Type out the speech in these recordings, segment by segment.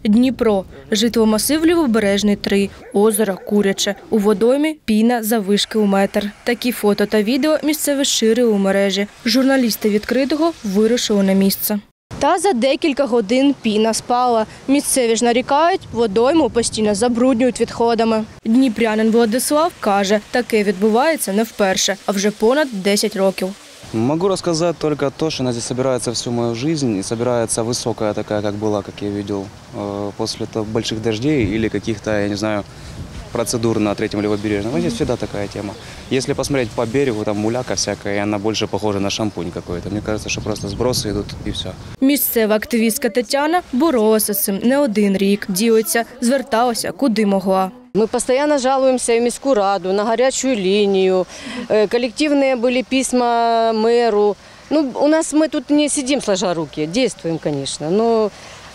Дніпро. Житломасив Лівобережний 3. Озеро Куряче. У водоймі піна заввишки у метр. Такі фото та відео місцеві ширили у мережі. Журналісти «Відкритого» вирушили на місце. Та за декілька годин піна спала. Місцеві ж нарікають, водойму постійно забруднюють відходами. Дніпрянин Владислав каже, таке відбувається не вперше, а вже понад 10 років. Могу рассказать только то, что она здесь собирается всю мою жизнь, и собирается высокая такая, как была, как я видел, после больших дождей или каких-то, я не знаю, процедур на Третьем Левобережном. Но здесь всегда такая тема. Если посмотреть по берегу, там муляка всякая, и она больше похожа на шампунь какой-то. Мне кажется, что просто сбросы идут и все. Місцева активістка Тетяна боролася з цим не один рік. Ділиться, зверталася куди могла. Мы постоянно жалуемся в міську раду, на горячую линию, коллективные были письма мэру. Ну, мы тут не сидим сложа руки, действуем, конечно, но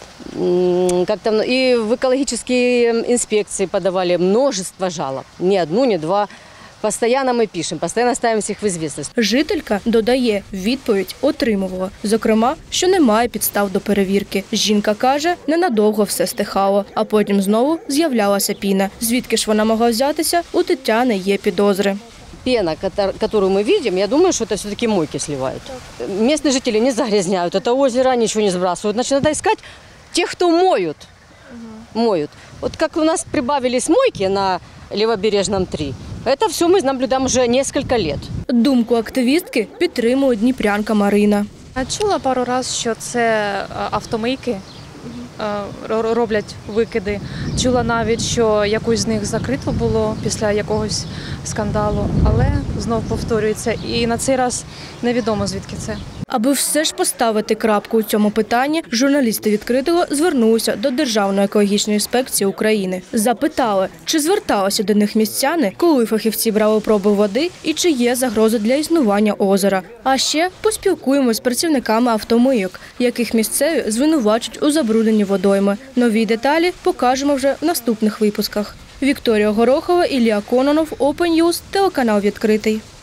как-то и в экологические инспекции подавали множество жалоб, не одну, не два. Постоянно ми пишемо, постійно ставимо всіх в известность. Жителька додає, відповідь отримувала. Зокрема, що немає підстав до перевірки. Жінка каже, ненадовго все стихало, а потім знову з'являлася піна. Звідки ж вона могла взятися, у Тетяни є підозри. Пена, которую мы видим, я думаю, что это все-таки мойки сливают. Местные жители не загрязняют это озеро, ничего не сбрасывают. Значит, надо искать тех, кто моют. Вот как у нас прибавились мойки на Левобережном 3, это все мы наблюдаем уже несколько лет. Думку активістки підтримує дніпрянка Марина. Чула пару разів, що це автомийки роблять викиди. Чула навіть, що якусь з них закрито було після якогось скандалу, але знов повторюється. І на цей раз невідомо, звідки це. Аби все ж поставити крапку у цьому питанні, журналісти «Відкритого» звернулися до Державної екологічної інспекції України. Запитали, чи зверталися до них містяни, коли фахівці брали проби води і чи є загроза для існування озера. А ще поспілкуємось з працівниками автомийок, яких місцеві звинувачують у забрудненні водойми. Нові деталі покажемо вже в наступних випусках. Вікторія Горохова, Ілля Кононов, Open News, телеканал «Відкритий».